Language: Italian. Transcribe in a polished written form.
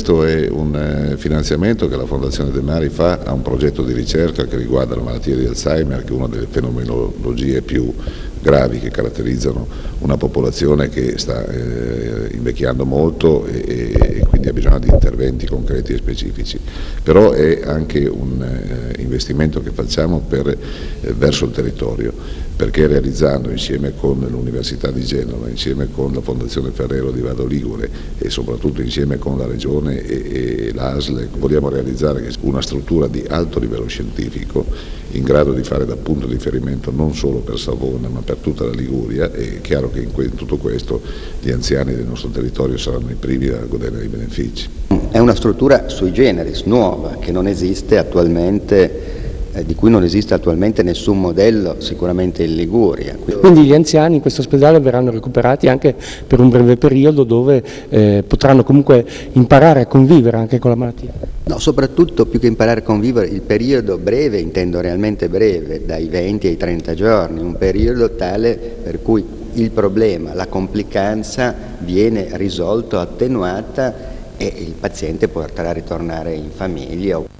Questo è un finanziamento che la Fondazione De Mari fa a un progetto di ricerca che riguarda la malattia di Alzheimer, che è una delle fenomenologie più gravi che caratterizzano una popolazione che sta invecchiando molto e quindi ha bisogno di interventi concreti e specifici. Però è anche un investimento che facciamo verso il territorio, perché realizzando insieme con l'Università di Genova, insieme con la Fondazione Ferrero di Vado Ligure e soprattutto insieme con la Regione e l'ASL vogliamo realizzare una struttura di alto livello scientifico in grado di fare da punto di riferimento non solo per Savona ma per tutta la Liguria. È chiaro che in tutto questo gli anziani del nostro territorio saranno i primi a godere dei benefici. È una struttura sui generis, nuova, che non esiste attualmente, di cui non esiste attualmente nessun modello sicuramente in Liguria. Quindi gli anziani in questo ospedale verranno recuperati anche per un breve periodo dove potranno comunque imparare a convivere anche con la malattia? No, soprattutto più che imparare a convivere, il periodo breve, intendo realmente breve, dai 20 ai 30 giorni, un periodo tale per cui il problema, la complicanza viene risolto, attenuata e il paziente potrà ritornare in famiglia.